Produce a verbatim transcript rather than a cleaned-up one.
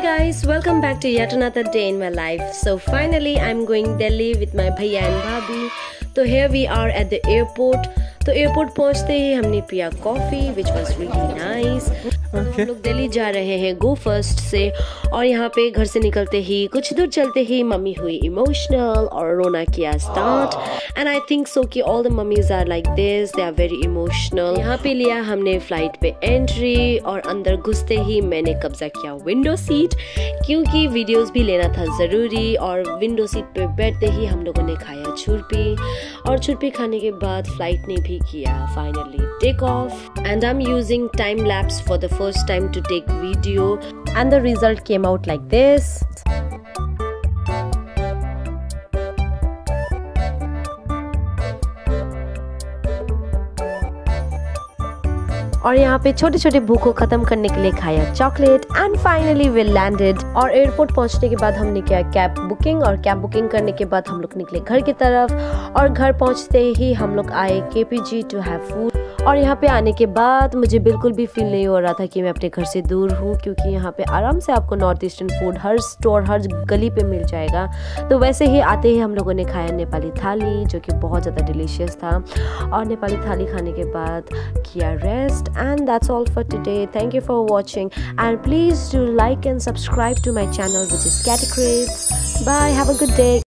guys, welcome back to yet another day in my life. So finally I'm going Delhi with my bhaiya and bhabhi. So here we are at the airport. तो airport पहुंचते ही हमने पिया coffee which was really nice. हम लोग दिल्ली जा रहे हैं गो फर्स्ट से, और यहाँ पे घर से निकलते ही कुछ दूर चलते ही मम्मी हुई इमोशनल और रोना किया start. And I think so कि all the mummies are like this, they are very emotional. यहाँ पे लिया हमने फ्लाइट पे एंट्री, और अंदर घुसते ही मैंने कब्जा किया विंडो सीट, क्योंकि वीडियोस भी लेना था ज़रूरी। और विंडो सीट पे बैठते ही हम लोगों ने खाया छुरपी, और छुरपी खाने के बाद फ्लाइट ने भी किया finally take off, and I'm using time lapse for the first time to take video, and the result came out like this. और यहाँ पे छोटे छोटे भूख को खत्म करने के लिए खाया chocolate, and finally we landed. और एयरपोर्ट पहुँचने के बाद हमने किया कैब बुकिंग, और कैब बुकिंग करने के बाद हम लोग निकले घर की तरफ। और घर पहुँचते ही हम लोग आए K P G to have food. और यहाँ पे आने के बाद मुझे बिल्कुल भी फील नहीं हो रहा था कि मैं अपने घर से दूर हूँ, क्योंकि यहाँ पे आराम से आपको नॉर्थ ईस्टर्न फूड हर स्टोर हर गली पे मिल जाएगा। तो वैसे ही आते ही हम लोगों ने खाया नेपाली थाली, जो कि बहुत ज़्यादा डिलीशियस था। और नेपाली थाली खाने के बाद किया rest, and that's all for today. Thank you for watching, and please do like and subscribe to my channel, which is Categories. Bye, have a good day.